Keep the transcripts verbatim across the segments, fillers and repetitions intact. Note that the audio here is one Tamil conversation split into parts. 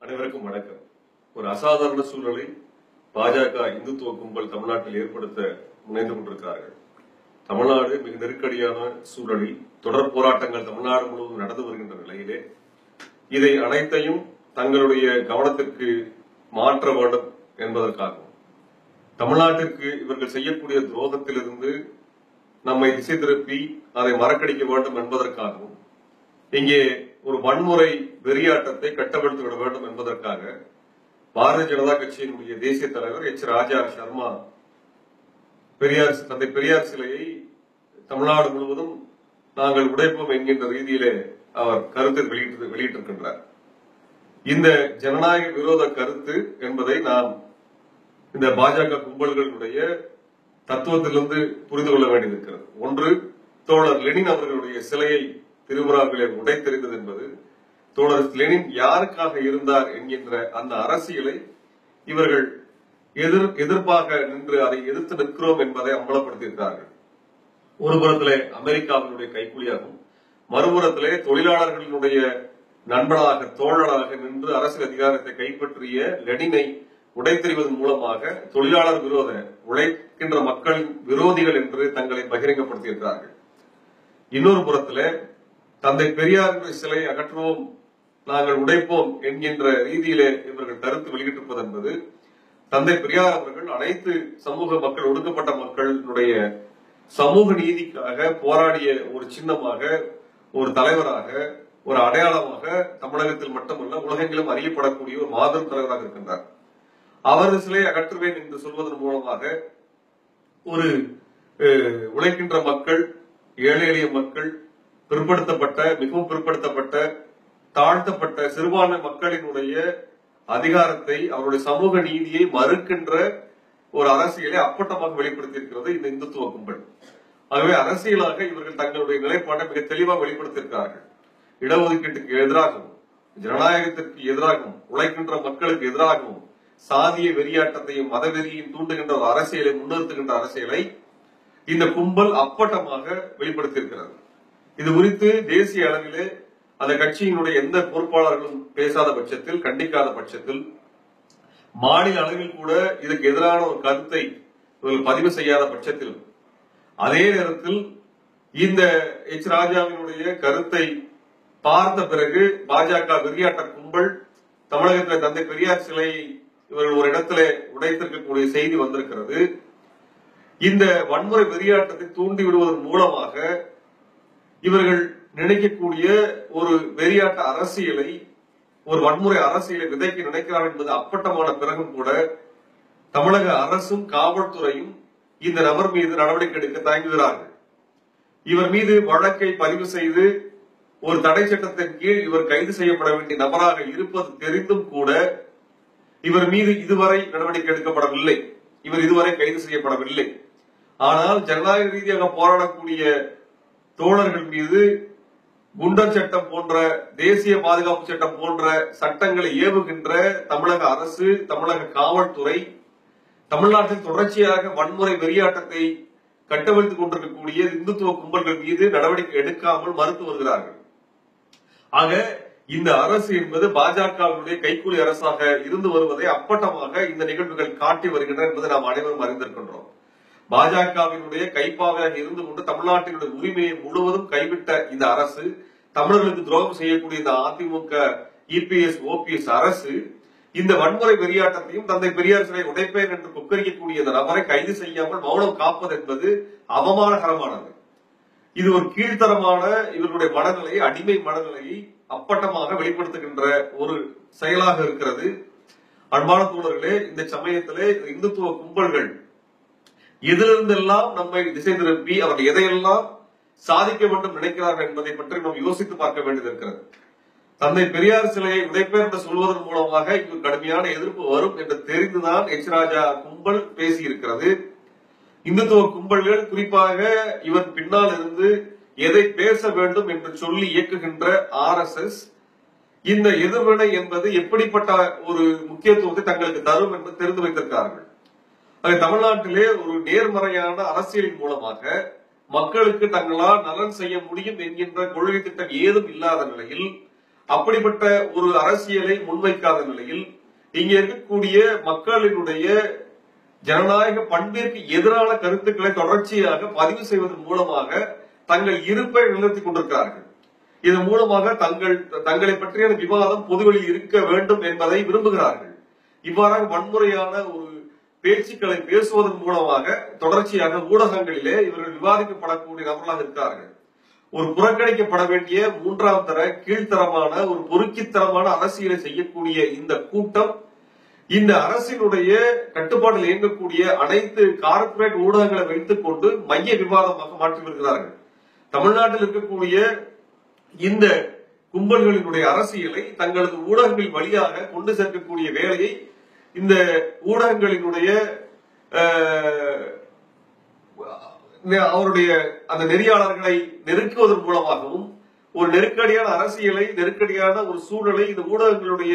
அனைவருக்கும் வணக்கம். ஒரு அசாதாரண சூழலை பாஜக இந்துத்துவ கும்பல் தமிழ்நாட்டில் ஏற்படுத்த முனைந்து கொண்டிருக்கிறார்கள். தமிழ்நாடு மிக நெருக்கடியான சூழலில் தொடர் போராட்டங்கள் தமிழ்நாடு முழுவதும் நடந்து வருகின்ற நிலையிலே இதை அனைத்தையும் தங்களுடைய கவனத்திற்கு மாற்ற வேண்டும் என்பதற்காகவும் தமிழ்நாட்டிற்கு இவர்கள் செய்யக்கூடிய துரோகத்திலிருந்து நம்மை திசை திருப்பி அதை மறக்கடிக்க வேண்டும் என்பதற்காகவும் இங்கே ஒரு வன்முறை வெறியாட்டத்தை கட்டவிழ்த்து விட வேண்டும் என்பதற்காக பாரதிய ஜனதா கட்சியினுடைய தேசிய தலைவர் எச் ராஜா சர்மா பெரியார் தந்தை பெரியார் சிலையை தமிழ்நாடு முழுவதும் நாங்கள் உடைப்போம் என்கின்ற ரீதியிலே அவர் கருத்தை வெளியிட்டு வெளியிட்டிருக்கின்றார். இந்த ஜனநாயக விரோத கருத்து என்பதை நாம் இந்த பாஜக கும்பல்களுடைய தத்துவத்திலிருந்து புரிந்து கொள்ள வேண்டியிருக்கிறது. ஒன்று, தோழர் லெனின் அவர்களுடைய சிலையை திருவிழாக்களில் உடைத்தெறிந்தது என்பது தோழர் லெனின் யாருக்காக இருந்தார் என்கின்ற அந்த அரசியலை இவர்கள் எதிர் எதிர்ப்பாக நின்று அதை எதிர்த்து நிற்கிறோம் என்பதை அம்பலப்படுத்தியிருக்கிறார்கள். ஒரு புறத்திலே அமெரிக்காவினுடைய கைக்கூலியாகவும் மறுபுறத்திலே தொழிலாளர்களினுடைய நண்பனாக தோழராக நின்று அரசியல் அதிகாரத்தை கைப்பற்றிய லெனினை உடைத்தெறிவதன் மூலமாக தொழிலாளர் விரோத உழைக்கின்ற மக்களின் விரோதிகள் என்று தங்களை பகிரங்கப்படுத்தியிருக்கிறார்கள். இன்னொரு புறத்திலே தந்தை பெரியார் சிலை அகற்றுவோம், நாங்கள் உடைப்போம் என்கின்ற ரீதியிலே இவர்கள் கருத்து வெளியிட்டிருப்பது என்பது தந்தை பெரியார் அவர்கள் அனைத்து சமூக மக்கள், ஒடுக்கப்பட்ட மக்களுடைய சமூக நீதிக்காக போராடிய ஒரு சின்னமாக, ஒரு தலைவராக, ஒரு அடையாளமாக தமிழகத்தில் மட்டுமல்ல உலகெங்கிலும் அறியப்படக்கூடிய ஒரு மாபெரும் தலைவராக இருக்கின்றார். அவரது சிலை அகற்றுவேன் என்று சொல்வதன் மூலமாக ஒரு உழைக்கின்ற மக்கள், ஏழை எளிய மக்கள், பிற்படுத்தப்பட்ட, மிகவும் பிற்படுத்தப்பட்ட, தாழ்த்தப்பட்ட சிறுபான்மை மக்களினுடைய அதிகாரத்தை, அவருடைய சமூக நீதியை மறுக்கின்ற ஒரு அரசியலை அப்பட்டமாக வெளிப்படுத்தியிருக்கிறது இந்த இந்துத்துவ கும்பல். ஆகவே அரசியலாக இவர்கள் தங்களுடைய நிலைப்பாட்டை மிக தெளிவாக வெளிப்படுத்தியிருக்கிறார்கள். இடஒதுக்கீட்டுக்கு எதிராகவும், ஜனநாயகத்திற்கு எதிராகவும், உழைக்கின்ற மக்களுக்கு எதிராகவும், சாதிய வெறியாட்டத்தையும் மத வெறியையும் தூண்டுகின்ற ஒரு அரசியலை முன்னிறுத்துகின்ற அரசியலை இந்த கும்பல் அப்பட்டமாக வெளிப்படுத்தியிருக்கிறது. இது குறித்து தேசிய அளவிலே அந்த கட்சியினுடைய எந்த பொறுப்பாளர்களும் பேசாத பட்சத்தில், கண்டிக்காத பட்சத்தில், மாநில அளவில் கூட இதுக்கு எதிரான ஒரு கருத்தை இவர்கள் பதிவு செய்யாத பட்சத்தில், அதே நேரத்தில் இந்த எச் ராஜாவினுடைய கருத்தை பார்த்த பிறகு பாஜக வெறியாட்ட கும்பல் தமிழகத்தில் தந்தை பெரியார் சிலையை இவர்கள் ஒரு இடத்துல உடைத்திருக்கக்கூடிய செய்தி வந்திருக்கிறது. இந்த வன்முறை வெறியாட்டத்தை தூண்டி விடுவதன் மூலமாக இவர்கள் நினைக்கக்கூடிய ஒரு வெறியாட்ட அரசியலை, ஒரு வன்முறை அரசியலை விதைக்க நினைக்கிறார்கள் என்பது அப்பட்டமான பிறகும் கூட தமிழக அரசும் காவல்துறையும் இந்த நபர் மீது நடவடிக்கை எடுக்க தயங்குகிறார்கள். இவர் மீது வழக்கை பதிவு செய்து ஒரு தடை சட்டத்தின் கீழ் இவர் கைது செய்யப்பட வேண்டிய நபராக இருப்பது தெரிந்தும் கூட இவர் மீது இதுவரை நடவடிக்கை எடுக்கப்படவில்லை. இவர் இதுவரை கைது செய்யப்படவில்லை. ஆனால் ஜனநாயக ரீதியாக போராடக்கூடிய தோழர்கள் மீது குண்டர் சட்டம் போன்ற, தேசிய பாதுகாப்பு சட்டம் போன்ற சட்டங்களை ஏவுகின்ற தமிழக அரசு, தமிழக காவல்துறை தமிழ்நாட்டில் தொடர்ச்சியாக வன்முறை வெறியாட்டத்தை கட்டவிழ்த்துக் கொண்டிருக்கக்கூடிய இந்துத்துவ கும்பல்கள் மீது நடவடிக்கை எடுக்காமல் மறுத்து வருகிறார்கள். ஆக இந்த அரசு என்பது பாஜகவினுடைய கைக்கூலி அரசாக இருந்து வருவதை அப்பட்டமாக இந்த நிகழ்வுகள் காட்டி வருகின்றன என்பதை நாம் அனைவரும் அறிந்திருக்கின்றோம். பாஜகவினுடைய கைப்பாவையாக இருந்து கொண்டு தமிழ்நாட்டினுடைய உரிமையை முழுவதும் கைவிட்ட இந்த அரசு, தமிழர்களுக்கு துரோகம் செய்யக்கூடிய இந்த அதிமுக இபிஎஸ் ஓபிஎஸ் அரசு இந்த வன்முறை வெறியாட்டத்தையும் தந்தை பெரியார் சிலை உடைப்பேன் என்று கொக்கரிக்கக்கூடிய இந்த நபரை கைது செய்யாமல் மௌனம் காப்பது என்பது அவமானகரமானது. இது ஒரு கீழ்த்தரமான இவர்களுடைய மனநிலையை, அடிமை மனநிலையை அப்பட்டமாக வெளிப்படுத்துகின்ற ஒரு செயலாக இருக்கிறது. அன்பான தோழர்களே, இந்த சமயத்திலே இந்துத்துவ கும்பல்கள் எதிலிருந்தெல்லாம் நம்மை திசை திருப்பி அவர்கள் எதையெல்லாம் சாதிக்க வேண்டும் நினைக்கிறார்கள் என்பதை பற்றி நாம் யோசித்து பார்க்க வேண்டியது இருக்கிறது. தந்தை பெரியார் சிலையை உடைப்பேன் என்று சொல்வதன் மூலமாக இங்கு கடுமையான எதிர்ப்பு வரும் என்று தெரிந்துதான் எச் ராஜா கும்பல் பேசியிருக்கிறது. இந்துத்துவ கும்பல்கள் குறிப்பாக இவன் பின்னால் இருந்து எதை பேச வேண்டும் என்று சொல்லி இயக்குகின்ற ஆர் எஸ் எஸ் இந்த எதிர்வினை என்பது எப்படிப்பட்ட ஒரு முக்கியத்துவத்தை தங்களுக்கு தரும் என்று தெரிந்து வைத்திருக்கிறார்கள். தமிழ்நாட்டிலே ஒரு நேர்மறையான அரசியலின் மூலமாக மக்களுக்கு தங்களால் நலன் செய்ய முடியும் என்கின்ற கொள்கை திட்டம் ஏதும் இல்லாத நிலையில் அப்படிப்பட்ட ஒரு அரசியலை முன்வைக்காத நிலையில் இங்க இருக்கக்கூடிய மக்களினுடைய ஜனநாயக பண்பிற்கு எதிரான கருத்துக்களை தொடர்ச்சியாக பதிவு செய்வதன் மூலமாக தங்கள் இருப்பை நிலைநிறுத்திக் கொண்டிருக்கிறார்கள். இதன் மூலமாக தங்கள் தங்களை பற்றிய விவாதம் பொதுவெளியில் இருக்க வேண்டும் என்பதை விரும்புகிறார்கள். இவ்வாறாக வன்முறையான ஒரு பேச்சுக்களை பேசுவதன் மூலமாக தொடர்ச்சியாக ஊடகங்களிலே இவர்கள் விவாதிக்கப்படக்கூடிய நபர்களாக இருக்கிறார்கள். ஒரு புறக்கணிக்கப்பட வேண்டிய மூன்றாம் தர கீழ்த்தரமான ஒரு பொறுக்கித்தரமான அரசியலை செய்யக்கூடிய இந்த கூட்டம் இந்த அரசினுடைய கட்டுப்பாட்டில் இயங்கக்கூடிய அனைத்து கார்ப்பரேட் ஊடகங்களை வைத்துக் கொண்டு மைய விவாதமாக மாற்றி வருகிறார்கள். தமிழ்நாட்டில் இருக்கக்கூடிய இந்த கும்பல்களினுடைய அரசியலை தங்களது ஊடகங்கள் வழியாக கொண்டு சேர்க்கக்கூடிய வேலையை இந்த ஊடகங்களினுடைய அவருடைய அந்த நெறியாளர்களை நெருக்குவதன் மூலமாகவும் ஒரு நெருக்கடியான அரசியலை நெருக்கடியான ஒரு சூழலை இந்த ஊடகங்களுடைய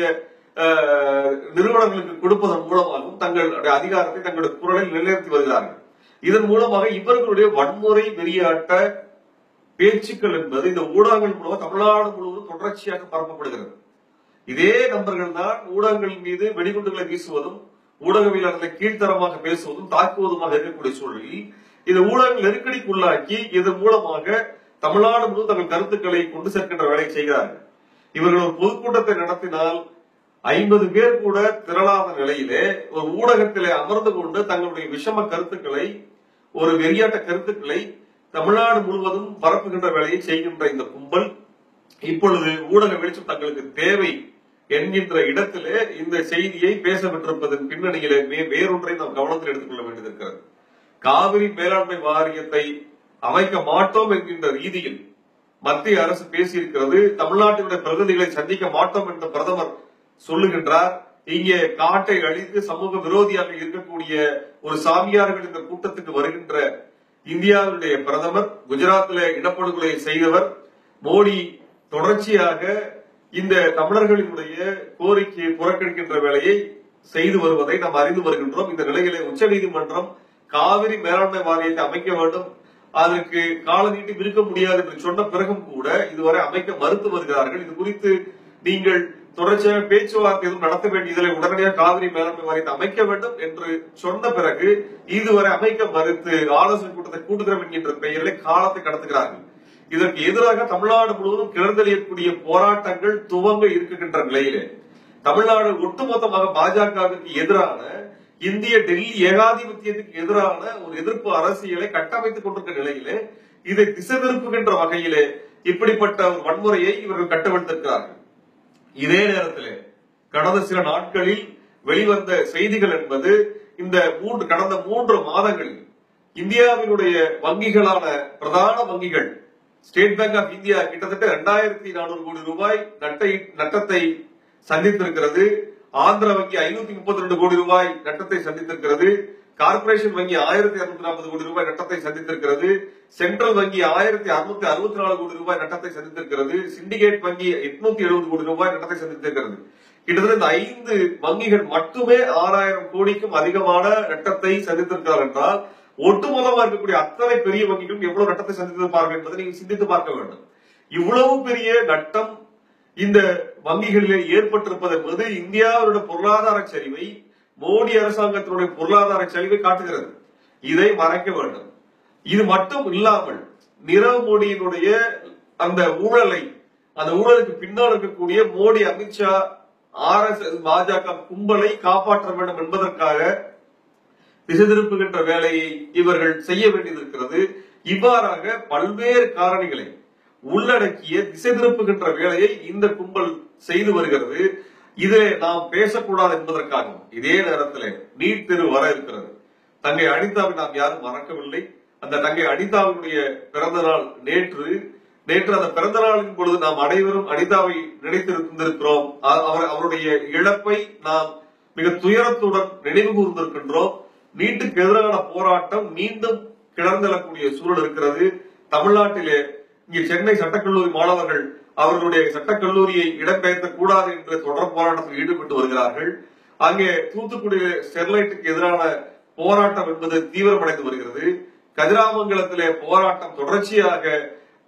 நிறுவனங்களுக்கு கொடுப்பதன் மூலமாகவும் தங்களுடைய அதிகாரத்தை தங்களுடைய குரலை நிலைநிறுத்தி வருகிறார்கள். இதன் மூலமாக இவர்களுடைய வன்முறை வெறியாட்ட பேச்சுக்கள் என்பது இந்த ஊடகங்கள் மூலம் தமிழ்நாடு முழுவதும் தொடர்ச்சியாக பரப்பப்படுகிறது. இதே நபர்கள் தான் ஊடகங்களின் மீது வெடிகுண்டுகளை வீசுவதும் ஊடகவியலாளர்களை கீழ்த்தரமாக பேசுவதும் தாக்குவதுமாக இருக்கக்கூடிய சூழலில் இந்த ஊடகங்கள் நெருக்கடிக்குள்ளாக்கி இதன் மூலமாக தமிழ்நாடு முழுவதும் தங்கள் கருத்துக்களை கொண்டு சேர்க்கின்ற வேலை செய்கிறார்கள். இவர்கள் ஒரு பொதுக்கூட்டத்தை நடத்தினால் ஐம்பது பேர் கூட திரளாத நிலையிலே ஒரு ஊடகத்திலே அமர்ந்து கொண்டு தங்களுடைய விஷம கருத்துக்களை ஒரு வெறியாட்ட கருத்துக்களை தமிழ்நாடு முழுவதும் பரப்புகின்ற வேலையை செய்கின்ற இந்த கும்பல் இப்பொழுது ஊடக வெளிச்சம் தங்களுக்கு தேவை என்கின்ற இடத்திலே இந்த செய்தியை பேச பெற்றிருப்பதன் பின்னணியிலே வேறொன்றை நாம் கவனத்தில் எடுத்துக்கொள்ள வேண்டியிருக்கிறது. காவிரி மேலாண்மை வாரியத்தை அமைக்க மாட்டோம் என்கின்ற ரீதியில் மத்திய அரசு பேசியிருக்கிறது. தமிழ்நாட்டினுடைய பிரதிநிதிகளை சந்திக்க மாட்டோம் என்று பிரதமர் சொல்லுகின்றார். இங்கே காட்டை அழித்து சமூக விரோதியாக இருக்கக்கூடிய ஒரு சாமியார்கள் இந்த கூட்டத்துக்கு வருகின்ற இந்தியாவுடைய பிரதமர், குஜராத்திலே இனப்படுகொலை செய்தவர் மோடி தொடர்ச்சியாக இந்த தமிழர்களினுடைய கோரிக்கையை புறக்கணிக்கின்ற வேலையை செய்து வருவதை நாம் அறிந்து வருகின்றோம். இந்த நிலையிலே உச்சநீதிமன்றம் காவிரி மேலாண்மை வாரியத்தை அமைக்க வேண்டும், அதற்கு கால நீட்டி இருக்க முடியாது என்று சொன்ன பிறகும் கூட இதுவரை அமைக்க மறுத்து வருகிறார்கள். இது குறித்து நீங்கள் தொடர்ச்சியாக பேச்சுவார்த்தை எதுவும் நடத்த வேண்டியதில்லை, உடனடியாக காவிரி மேலாண்மை வாரியத்தை அமைக்க வேண்டும் என்று சொன்ன பிறகு இதுவரை அமைக்க மறுத்து ஆலோசனை கூட்டத்தை கூட்டுகிறோம் என்கின்ற பெயரிலே காலத்தை கடத்துகிறார்கள். இதற்கு எதிராக தமிழ்நாடு முழுவதும் கிளர்ந்தெழியக்கூடிய போராட்டங்கள் துவங்க இருக்கின்ற நிலையிலே தமிழ்நாடு ஒட்டுமொத்தமாக பாஜகவிற்கு எதிரான இந்திய டெல்லி ஏகாதிபத்தியத்துக்கு எதிரான ஒரு எதிர்ப்பு அரசியலை கட்டமைத்துக் கொண்டிருக்கிற நிலையிலே இதை திசை திருப்புகின்ற வகையிலே இப்படிப்பட்ட ஒரு வன்முறையை இவர்கள் கட்டவிழ்த்திருக்கிறார்கள். இதே நேரத்தில் கடந்த சில நாட்களில் வெளிவந்த செய்திகள் என்பது இந்த மூன்று கடந்த மூன்று மாதங்களில் இந்தியாவினுடைய வங்கிகளான பிரதான வங்கிகள் ஸ்டேட் பேங்க் ஆஃப் இந்தியா கிட்டத்தட்ட இரண்டாயிரத்தி நானூறு கோடி ரூபாய் நட்டை நட்டத்தை சந்தித்திருக்கிறது. ஆந்திர வங்கி ஐநூத்தி முப்பத்தி ரெண்டு கோடி ரூபாய் நட்டத்தை சந்தித்திருக்கிறது. கார்பரேஷன் வங்கி ஆயிரத்தி அறுநூத்தி நாற்பது கோடி ரூபாய் நட்டத்தை சந்தித்திருக்கிறது. சென்ட்ரல் வங்கி ஆயிரத்தி அறுநூத்தி அறுபத்தி நாலு கோடி ரூபாய் நட்டத்தை சந்தித்திருக்கிறது. சிண்டிகேட் வங்கி எட்நூத்தி எழுபது கோடி ரூபாய் நட்டத்தை சந்தித்திருக்கிறது. கிட்டத்தட்ட இந்த ஐந்து வங்கிகள் மட்டுமே ஆறாயிரம் கோடிக்கும் அதிகமான நட்டத்தை சந்தித்திருக்கிறார் என்றால் ஒட்டுமொத்தமாக இருக்கக்கூடிய அத்தனை பெரிய வங்கிகளும் எவ்வளவு நட்டத்தை சந்தித்திருப்பார்கள் என்பதை நீங்க சிந்தித்து பார்க்க வேண்டும். இவ்வளவு பெரிய நட்டம் இந்த வங்கிகளிலே ஏற்பட்டிருப்பது என்பது இந்தியாவுடைய பொருளாதார சரிவை, மோடி அரசாங்கத்தினுடைய பொருளாதார சரிவை காட்டுகிறது. இதை மறைக்க வேண்டும். இது மட்டும் இல்லாமல் நீரவ் மோடியினுடைய அந்த ஊழலை, அந்த ஊழலுக்கு பின்னால் இருக்கக்கூடிய Modi, Amit Shah, R S S, பாஜக கும்பலை காப்பாற்ற வேண்டும் என்பதற்காக திசை திருப்புகின்ற வேலையை இவர்கள் செய்ய வேண்டியிருக்கிறது. இவ்வாறாக பல்வேறு காரணிகளை உள்ளடக்கிய திசை திருப்புகின்ற வேலையை இந்த கும்பல் செய்து வருகிறது. இதை நாம் பேசக்கூடாது என்பதற்காகவும் இதே நேரத்தில் நீட் தேர்வு வர இருக்கிறது. தங்கை அனிதாவை நாம் யாரும் மறக்கவில்லை. அந்த தங்கை அனிதாவினுடைய பிறந்த நாள் நேற்று. நேற்று அந்த பிறந்த நாளின் பொழுது நாம் அனைவரும் அனிதாவை நினைத்திருந்திருக்கிறோம். அவருடைய இழப்பை நாம் மிக துயரத்துடன் நினைவு கூர்ந்திருக்கின்றோம். நீட்டுக்கு எதிரான போராட்டம் மீண்டும் கிளர்ந்தெழக்கூடிய சூழல் இருக்கிறது. தமிழ்நாட்டிலே இங்கே சென்னை சட்டக்கல்லூரி மாணவர்கள் அவர்களுடைய சட்டக்கல்லூரியை இடம்பெயர்த்த கூடாது என்ற தொடர் போராட்டத்தில் ஈடுபட்டு வருகிறார்கள். அங்கே தூத்துக்குடி ஸ்டெர்லைட்டுக்கு எதிரான போராட்டம் என்பது தீவிரமடைந்து வருகிறது. கதிராமங்கலத்திலே போராட்டம் தொடர்ச்சியாக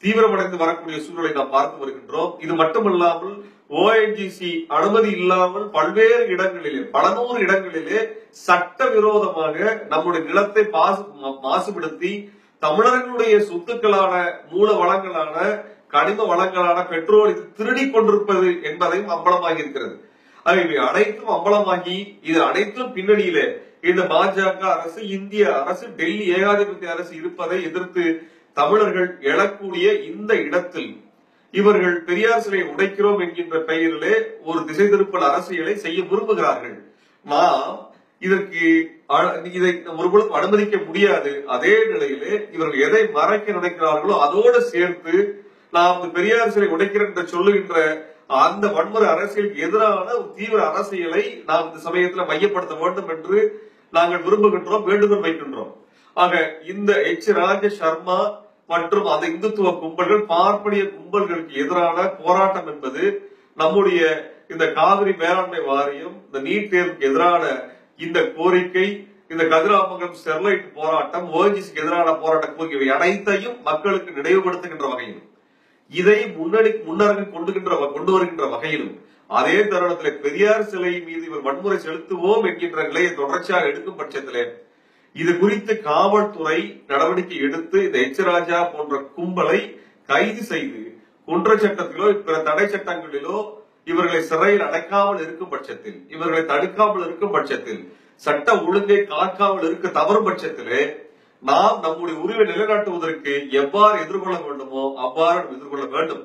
தீவிரமடைந்து வரக்கூடிய சூழலை நாம் பார்த்து வருகின்றோம். இது மட்டுமல்லாமல் ஓஎன்ஜிசி அனுமதி இல்லாமல் பல்வேறு இடங்களிலே பல நூறு இடங்களிலே சட்டவிரோதமாக நம்முடைய நிலத்தை மாசுபடுத்தி தமிழர்களுடைய சொத்துக்களான மூல வளங்களான கனிம வளங்களான பெட்ரோல் இது திருடி கொண்டிருப்பது என்பதையும் அம்பலமாகி இருக்கிறது. இவை அனைத்தும் அம்பலமாகி இது அனைத்தும் பின்னணியில இந்த பாஜக அரசு, இந்திய அரசு, டெல்லி ஏகாதிபத்திய அரசு இருப்பதை எதிர்த்து தமிழர்கள் எழக்கூடிய இந்த இடத்தில் இவர்கள் பெரியார் சிலையை உடைக்கிறோம் என்கின்ற பெயரிலே ஒரு திசை திருப்பல் அரசியலை செய்ய விரும்புகிறார்கள். நாம் இதற்கு இதை ஒருபொழுதும் அனுமதிக்க முடியாது. அதே நிலையிலே இவர்கள் எதை மறைக்க நினைக்கிறார்களோ அதோடு சேர்த்து நாம் பெரியார் சிலை உடைக்கிறோம் என்று சொல்லுகின்ற அந்த வன்முறை அரசியலுக்கு எதிரான ஒரு தீவிர அரசியலை நாம் இந்த சமயத்தில் மையப்படுத்த வேண்டும் என்று நாங்கள் விரும்புகின்றோம், வேண்டுகோள் வைக்கின்றோம். ஆக இந்த எச் ராஜ சர்மா மற்றும் அந்த இந்துத்துவ கும்பல்கள், பார்ப்பனிய கும்பல்களுக்கு எதிரான போராட்டம் என்பது நம்முடைய இந்த காவிரி மேலாண்மை வாரியம், இந்த நீட் தேர்வுக்கு எதிரான இந்த கோரிக்கை, இந்த கதிராமங்கலம் ஸ்டெர்லைட் போராட்டம், ஓஎன்ஜிசிக்கு எதிரான போராட்ட கோரிக்கை அனைத்தையும் மக்களுக்கு நினைவுபடுத்துகின்ற வகையிலும் இதை முன்னணி முன்னரங்கு கொண்டுகின்ற கொண்டு வருகின்ற வகையிலும் அதே தருணத்தில் பெரியார் சிலை மீது இவர் வன்முறை செலுத்துவோம் என்கின்ற நிலையை தொடர்ச்சியாக எடுக்கும் பட்சத்திலே இது குறித்து காவல்துறை நடவடிக்கை எடுத்து இந்த எச் ராஜா போன்ற கும்பலை கைது செய்து குற்ற சட்டத்திலோ பிற தடை சட்டங்களிலோ இவர்களை சிறையில் அடைக்காமல் இருக்கும் பட்சத்தில், இவர்களை தடுக்காமல் இருக்கும் பட்சத்தில், சட்ட ஒழுங்கை காக்காமல் இருக்க தவறும் பட்சத்திலே நாம் நம்முடைய உரிமை நிலைநாட்டுவதற்கு எவ்வாறு எதிர்கொள்ள வேண்டுமோ அவ்வாறு எதிர்கொள்ள வேண்டும்.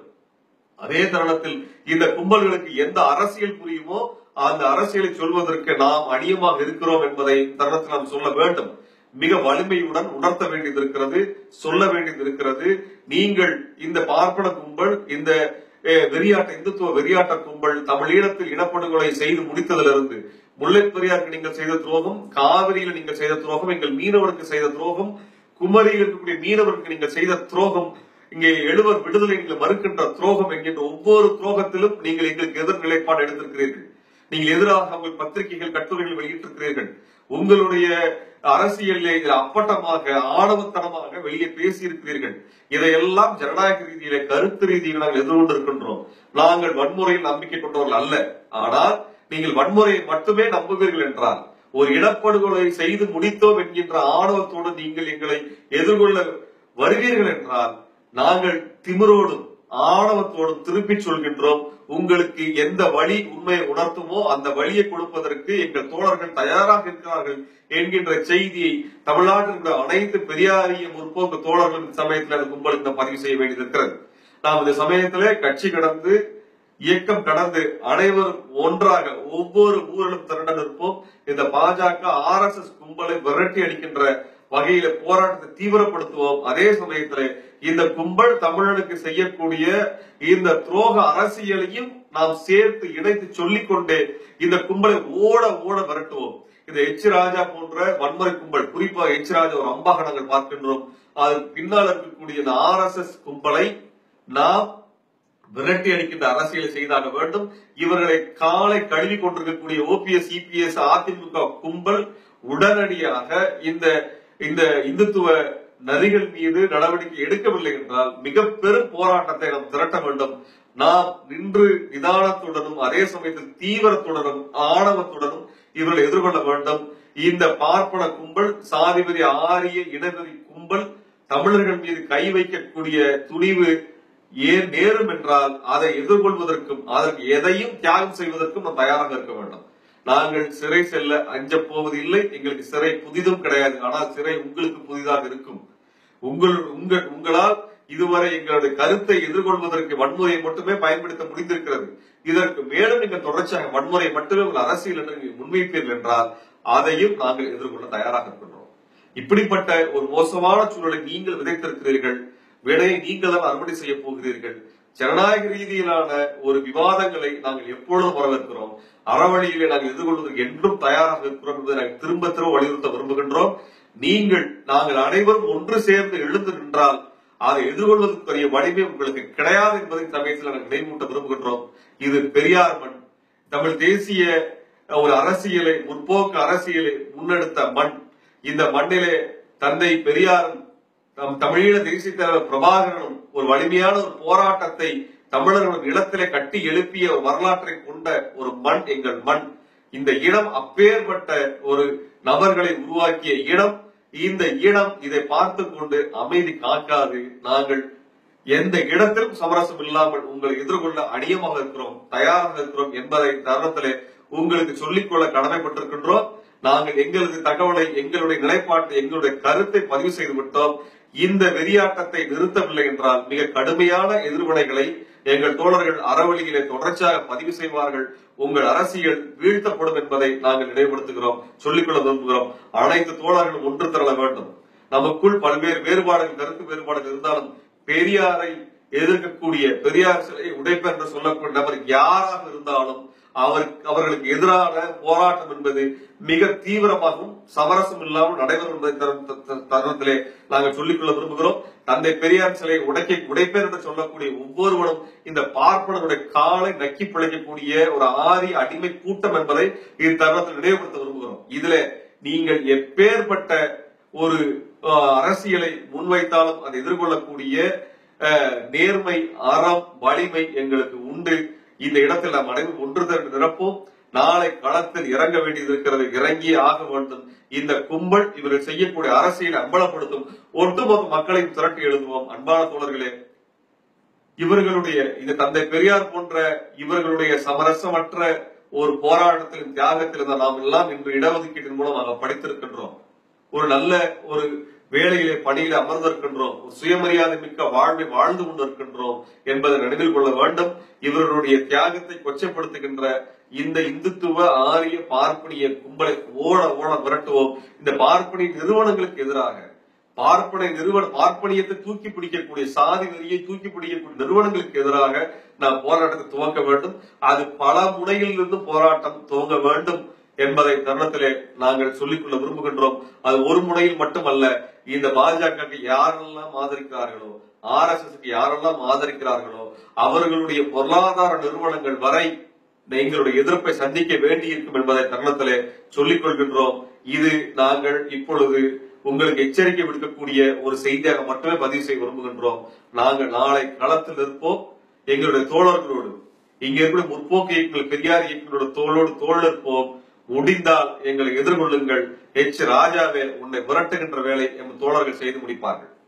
அதே தருணத்தில் இந்த கும்பல்களுக்கு எந்த அரசியல் புரியுமோ அந்த அரசியலை சொல்வதற்கு நாம் அணியமாக இருக்கிறோம் என்பதை தருணத்தில் நாம் சொல்ல வேண்டும். மிக வலிமையுடன் உணர்த்த வேண்டியது இருக்கிறது, சொல்ல வேண்டியது இருக்கிறது. நீங்கள் இந்த பார்ப்பன கும்பல், இந்த வெறியாட்ட இந்துத்துவ வெறியாட்ட கும்பல் தமிழீழத்தில் இனப்படுகொலை செய்து முடித்ததிலிருந்து முல்லை பெரியாருக்கு நீங்கள் செய்த துரோகம், காவிரியில் நீங்கள் செய்த துரோகம், எங்கள் மீனவருக்கு செய்த துரோகம், குமரியில் இருக்கக்கூடிய மீனவருக்கு நீங்கள் செய்த துரோகம், இங்கே எழுவர் விடுதலை நீங்கள் மறுக்கின்ற துரோகம் என்கின்ற ஒவ்வொரு துரோகத்திலும் நீங்கள் எங்களுக்கு எதிர் நிலைப்பாடு எடுத்திருக்கிறீர்கள். நீங்கள் எதிராக உங்கள் பத்திரிகைகள், கட்டுரைகள் வெளியிட்டிருக்கிறீர்கள். உங்களுடைய அரசியலை அப்பட்டமாக ஆணவத்தனமாக வெளியே பேசியிருக்கிறீர்கள். இதையெல்லாம் ஜனநாயக ரீதியில கருத்து ரீதியில் நாங்கள் எதிர்கொண்டிருக்கின்றோம். நாங்கள் வன்முறையில் நம்பிக்கை கொண்டவர்கள் அல்ல. ஆனால் நீங்கள் வன்முறையை மட்டுமே நம்புவீர்கள் என்றால், ஒரு இனப்படுகொலை செய்து முடித்தோம் என்கின்ற ஆணவத்தோடு நீங்கள் எங்களை எதிர்கொள்ள வருவீர்கள் என்றால் நாங்கள் திமிரோடும் ஆணவத்தோடும் திருப்பி சொல்கின்றோம். உங்களுக்கு எந்த வழி உண்மையை உணர்த்துமோ அந்த வழியை கொடுப்பதற்கு எங்கள் தோழர்கள் தயாராக இருக்கிறார்கள் என்கின்ற செய்தியை தமிழ்நாட்டில் அனைத்து பெரியாரிய முற்போக்கு தோழர்கள் இந்த சமயத்தில் அந்த கும்பலுக்கு பதிவு செய்ய வேண்டியது இருக்கிறது. நாம் இந்த சமயத்திலே கட்சி கடந்து, இயக்கம் கடந்து அனைவரும் ஒன்றாக ஒவ்வொரு ஊரிலும் திரண்டு நிற்போம். இந்த பாஜக ஆர் எஸ் எஸ் கும்பலை விரட்டி அடிக்கின்ற வகையில போராட்டத்தை தீவிரப்படுத்துவோம். அதே சமயத்துல இந்த கும்பல் தமிழனுக்கு செய்யக்கூடிய இந்த துரோக அரசியலையும் நாம் சேர்த்து இணைத்து சொல்லிக்கொண்டே இந்த கும்பலை ஓட ஓட விரட்டுவோம். இந்த எச் ராஜா போன்ற வன்முறை கும்பல், குறிப்பாக எச் ராஜா ஒரு அம்பாக நாங்கள் பார்க்கின்றோம். அதன் பின்னால் இருக்கக்கூடிய இந்த ஆர் எஸ் எஸ் கும்பலை நாம் விரட்டி அடிக்கின்ற அரசியலை செய்தாக வேண்டும். இவர்களை காலை கழுவி கொண்டிருக்கக்கூடிய ஓபிஎஸ், இபிஎஸ், அதிமுக கும்பல் உடனடியாக இந்த இந்த இந்துத்துவ நதிகள் மீது நடவடிக்கை எடுக்கவில்லை என்றால் மிக பெரும் போராட்டத்தை நாம் திரட்ட வேண்டும். நாம் நின்று நிதானத்துடனும் அதே சமயத்தில் தீவிரத்துடனும் ஆணவத்துடனும் இவர்களை எதிர்கொள்ள வேண்டும். இந்த பார்ப்பன கும்பல், சாதிபதி ஆரிய இனவெறி கும்பல் தமிழர்கள் மீது கை வைக்கக்கூடிய துணிவு ஏன் நேரும் என்றால் அதை எதிர்கொள்வதற்கும் அதற்கு எதையும் தியாகம் செய்வதற்கும் நாம் தயாராக இருக்க வேண்டும். நாங்கள் சிறை செல்ல அஞ்ச போவது இல்லை. எங்களுக்கு சிறை புதிதும் கிடையாது. ஆனால் சிறை உங்களுக்கு புதிதாக இருக்கும். உங்கள் உங்களால் இதுவரை எங்களுடைய கருத்தை எதிர்கொள்வதற்கு வன்முறையை மட்டுமே பயன்படுத்த முடிந்திருக்கிறது. இதற்கு மேலும் நீங்கள் தொடர்ச்சியாக வன்முறை மட்டுமே உங்கள் அரசியல் என்று முன்வைப்பீர்கள் என்றால் அதையும் நாங்கள் எதிர்கொள்ள தயாராக இருக்கின்றோம். இப்படிப்பட்ட ஒரு மோசமான சூழலை நீங்கள் விதைத்திருக்கிறீர்கள். விடையை நீங்கள் தான் அறுவடை செய்ய போகிறீர்கள். ஜனநாயக ரீதியிலான ஒரு விவாதங்களை நாங்கள் எப்பொழுதும் வரவேற்கிறோம். அறவழியிலே நாங்கள் எதிர்கொள்வதற்கு என்றும் தயாராக இருக்கிறோம் என்பதை நாங்கள் திரும்ப திரும்ப வலியுறுத்த விரும்புகின்றோம். நீங்கள் நாங்கள் அனைவரும் ஒன்று சேர்ந்து எழுந்து நின்றால் அதை எதிர்கொள்வதற்குரிய வலிமை உங்களுக்கு கிடையாது என்பதை சமயத்தில் நாங்கள் நினைவூட்ட விரும்புகின்றோம். இது பெரியார் மண். தமிழ் தேசிய ஒரு அரசியலை, முற்போக்கு அரசியலை முன்னெடுத்த மண். இந்த மண்ணிலே தந்தை பெரியாரும் நம் தமிழீழ தேசிய தலைவர் பிரபாகரனும் ஒரு வலிமையான ஒரு போராட்டத்தை தமிழர்கள் இடத்திலே கட்டி எழுப்பிய ஒரு வரலாற்றை கொண்ட ஒரு மண் எங்கள் மண். இந்த இடம் அப்பேற்பட்ட ஒரு நபர்களை உருவாக்கிய இடம். இந்த இடம் இதை பார்த்து கொண்டு அமைதி காக்காது. நாங்கள் எந்த இடத்திலும் சமரசம் இல்லாமல் உங்களை எதிர்கொள்ள அடியமாக இருக்கிறோம், தயாராக இருக்கிறோம் என்பதை தருணத்திலே உங்களுக்கு சொல்லிக்கொள்ள கடமைப்பட்டிருக்கின்றோம். நாங்கள் எங்களது தகவலை, எங்களுடைய நிலைப்பாட்டை, எங்களுடைய கருத்தை பதிவு செய்து விட்டோம். இந்த வெறியாட்டத்தை நிறுத்தவில்லை என்றால் மிக கடுமையான எதிர்வினைகளை எங்கள் தோழர்கள் அறவழியிலே தொடர்ச்சியாக பதிவு செய்வார்கள். உங்கள் அரசியல் வீழ்த்தப்படும் என்பதை நாங்கள் நினைவுபடுத்துகிறோம், சொல்லிக்கொள்ள விரும்புகிறோம். அனைத்து தோழர்களும் ஒன்று திரள வேண்டும். நமக்குள் பல்வேறு வேறுபாடுகள், கருத்து வேறுபாடுகள் இருந்தாலும் பெரியாரை எதிர்க்கக்கூடிய, பெரியார் சிலையை உடைப்ப என்று சொல்லக்கூடிய நபர் யாராக இருந்தாலும் அவர் அவர்களுக்கு எதிரான போராட்டம் என்பது மிக தீவிரமாகவும் சமரசம் இல்லாமல் நடைபெறும் என்பதை தருணத்திலே நாங்கள் சொல்லிக்கொள்ள விரும்புகிறோம். தந்தை பெரியார் சிலையை உடைக்க உடைப்பேர் என்று சொல்லக்கூடிய ஒவ்வொருவரும் இந்த பார்ப்பனருடைய காலை நக்கி பிழைக்கக்கூடிய ஒரு ஆதி அடிமை கூட்டம் என்பதை இது தருணத்தில் நினைவுபடுத்த விரும்புகிறோம். இதுல நீங்கள் எப்பேற்பட்ட ஒரு அரசியலை முன்வைத்தாலும் அதை எதிர்கொள்ளக்கூடிய நேர்மை, அறம், வலிமை எங்களுக்கு உண்டு. இந்த இடத்தில் நாம் அனைவரும் ஒன்று திரண்டு நிரப்போம். நாளை களத்தில் இறங்க வேண்டியது இருக்கிறது, இறங்கியே ஆக வேண்டும். இந்த கும்பல் இவர்கள் செய்யக்கூடிய அரசியலை அம்பலப்படுத்தும் ஒட்டுமொத்த மக்களையும் திரட்டி எழுதுவோம். அன்பான தோழர்களே, இவர்களுடைய இந்த தந்தை பெரியார் போன்ற இவர்களுடைய சமரசமற்ற ஒரு போராட்டத்திலும் தியாகத்திலும் தான் நாம் எல்லாம் இன்று இடஒதுக்கீட்டின் மூலமாக படித்திருக்கின்றோம். ஒரு நல்ல ஒரு வேலையிலே பணியில அமர்ந்திருக்கின்றோம். சுயமரியாதை மிக்க வாழ்வை வாழ்ந்து கொண்டிருக்கின்றோம் என்பதை நினைவில் கொள்ள வேண்டும். இவர்களுடைய தியாகத்தை கொச்சைப்படுத்துகின்ற இந்த இந்துத்துவ ஆரிய பார்ப்பனிய கும்பலை ஓட ஓட விரட்டுவோம். இந்த பார்ப்பனிய நிறுவனங்களுக்கு எதிராக, பார்ப்பனை நிறுவன பார்ப்பனியத்தை தூக்கி பிடிக்கக்கூடிய, சாதி வெறியை தூக்கி பிடிக்கக்கூடிய நிறுவனங்களுக்கு எதிராக நாம் போராட்டத்தை துவக்க வேண்டும். அது பல முனையில் இருந்து போராட்டம் துவங்க வேண்டும் என்பதை தருணத்திலே நாங்கள் சொல்லிக்கொள்ள விரும்புகின்றோம். அது ஒரு முனையில் மட்டுமல்ல. இந்த பாஜகவுக்கு யாரெல்லாம் ஆதரிக்கிறார்களோ, ஆர் எஸ் எஸ் யாரெல்லாம் ஆதரிக்கிறார்களோ அவர்களுடைய பொருளாதார நிறுவனங்கள் வரை எங்களுடைய எதிர்ப்பை சந்திக்க வேண்டியிருக்கும் என்பதை தருணத்திலே சொல்லிக் கொள்கின்றோம். இது நாங்கள் இப்பொழுது உங்களுக்கு எச்சரிக்கை விடுக்கக்கூடிய ஒரு செய்தியாக மட்டுமே பதிவு செய்ய விரும்புகின்றோம். நாங்கள் நாளை களத்தில் இருப்போம். எங்களுடைய தோழர்களோடு, இங்க இருக்கிற முற்போக்கு இயக்கங்கள், பெரியார் இயக்கங்களோட தோளோடு தோல் இருப்போம். முடிந்தால் எங்களை எதிர்கொள்ளுங்கள். எச் ராஜாவே உன்னை விரட்டுகின்ற வேலை எம் தோழர்கள் செய்து முடிப்பார்கள்.